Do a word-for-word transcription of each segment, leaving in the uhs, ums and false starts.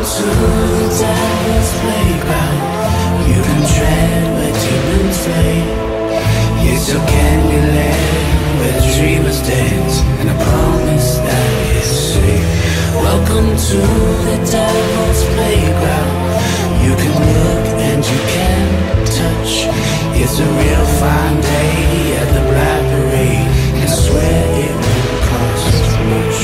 to the devil's playground. You can tread where demons play. Yes, so can you land where the dreamers dance, and I promise that it's safe. Welcome to the devil's playground. You can look and you can touch. It's a real fine day at the Black Parade, and I swear it won't cost much.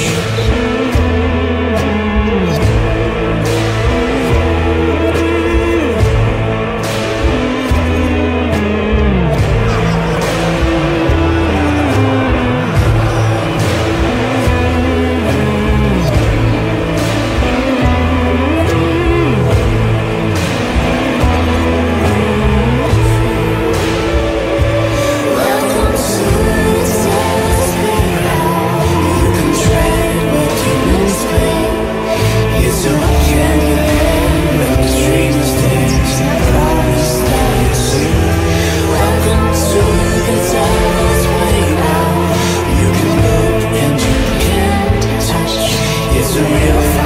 It's a real